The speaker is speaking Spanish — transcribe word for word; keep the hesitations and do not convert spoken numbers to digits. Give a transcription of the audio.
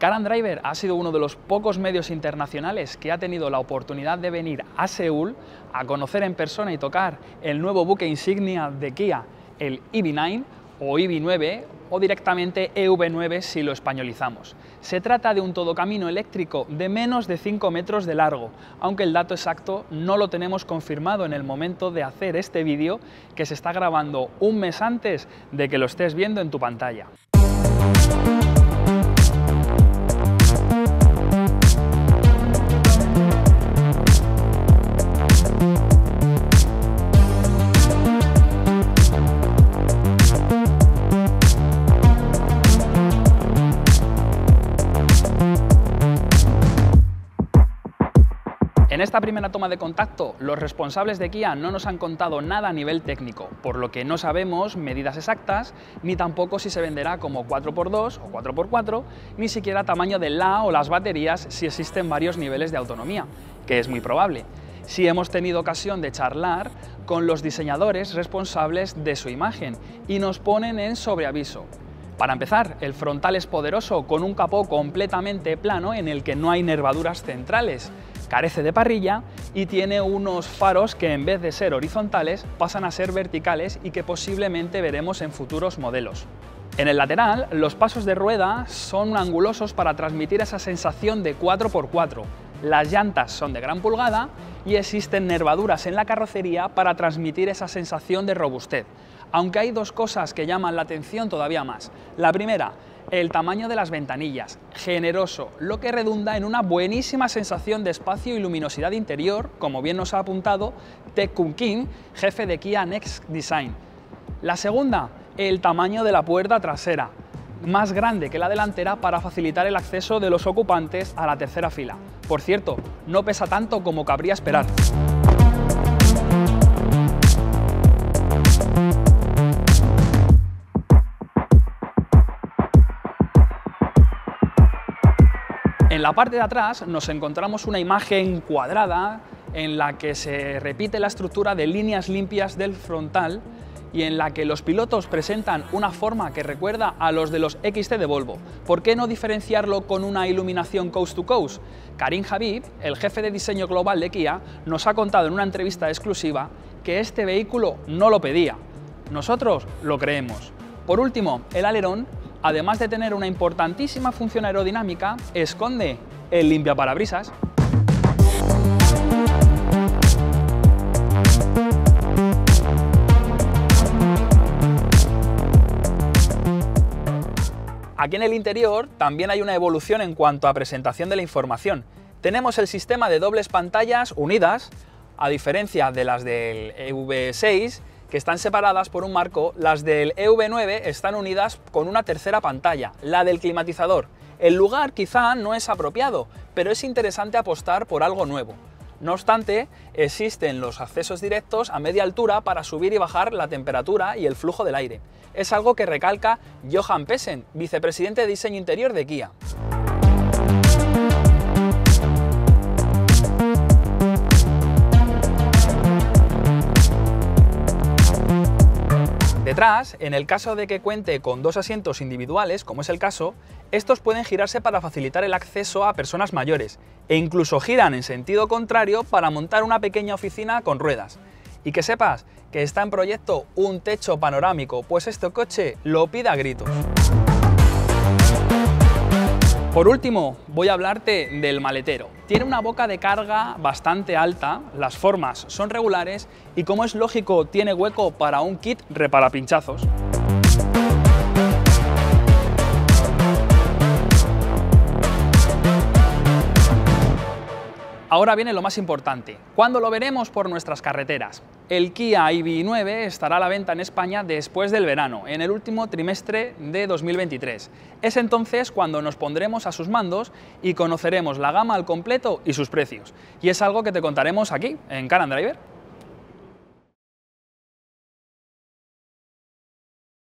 Car and Driver ha sido uno de los pocos medios internacionales que ha tenido la oportunidad de venir a Seúl a conocer en persona y tocar el nuevo buque insignia de Kia, el E V nueve o E V nueve o directamente E V nueve si lo españolizamos. Se trata de un todocamino eléctrico de menos de cinco metros de largo, aunque el dato exacto no lo tenemos confirmado en el momento de hacer este vídeo, que se está grabando un mes antes de que lo estés viendo en tu pantalla. En esta primera toma de contacto, los responsables de Kia no nos han contado nada a nivel técnico, por lo que no sabemos medidas exactas, ni tampoco si se venderá como cuatro por dos o cuatro por cuatro, ni siquiera tamaño de la o las baterías si existen varios niveles de autonomía, que es muy probable. Sí hemos tenido ocasión de charlar con los diseñadores responsables de su imagen y nos ponen en sobreaviso. Para empezar, el frontal es poderoso, con un capó completamente plano en el que no hay nervaduras centrales. Carece de parrilla y tiene unos faros que en vez de ser horizontales pasan a ser verticales y que posiblemente veremos en futuros modelos. En el lateral, los pasos de rueda son angulosos para transmitir esa sensación de cuatro por cuatro. Las llantas son de gran pulgada y existen nervaduras en la carrocería para transmitir esa sensación de robustez. Aunque hay dos cosas que llaman la atención todavía más. La primera, el tamaño de las ventanillas, generoso, lo que redunda en una buenísima sensación de espacio y luminosidad interior, como bien nos ha apuntado Taek Kun Kim, jefe de Kia Next Design. La segunda, el tamaño de la puerta trasera, más grande que la delantera para facilitar el acceso de los ocupantes a la tercera fila. Por cierto, no pesa tanto como cabría esperar. En la parte de atrás nos encontramos una imagen cuadrada en la que se repite la estructura de líneas limpias del frontal y en la que los pilotos presentan una forma que recuerda a los de los X C de Volvo. ¿Por qué no diferenciarlo con una iluminación coast to coast? Karim Habib, el jefe de diseño global de Kia, nos ha contado en una entrevista exclusiva que este vehículo no lo pedía. Nosotros lo creemos. Por último, el alerón, además de tener una importantísima función aerodinámica, esconde el limpiaparabrisas. Aquí en el interior también hay una evolución en cuanto a presentación de la información. Tenemos el sistema de dobles pantallas unidas, a diferencia de las del E V seis, que están separadas por un marco. Las del E V nueve están unidas con una tercera pantalla, la del climatizador. El lugar quizá no es apropiado, pero es interesante apostar por algo nuevo. No obstante, existen los accesos directos a media altura para subir y bajar la temperatura y el flujo del aire. Es algo que recalca Johan Pessen, vicepresidente de diseño interior de Kia. Detrás, en el caso de que cuente con dos asientos individuales, como es el caso, estos pueden girarse para facilitar el acceso a personas mayores e incluso giran en sentido contrario para montar una pequeña oficina con ruedas. Y que sepas que está en proyecto un techo panorámico, pues este coche lo pide a gritos. Por último, voy a hablarte del maletero. Tiene una boca de carga bastante alta, las formas son regulares y, como es lógico, tiene hueco para un kit reparapinchazos. Ahora viene lo más importante. ¿Cuándo lo veremos por nuestras carreteras? El Kia E V nueve estará a la venta en España después del verano, en el último trimestre de dos mil veintitrés. Es entonces cuando nos pondremos a sus mandos y conoceremos la gama al completo y sus precios. Y es algo que te contaremos aquí, en Car and Driver.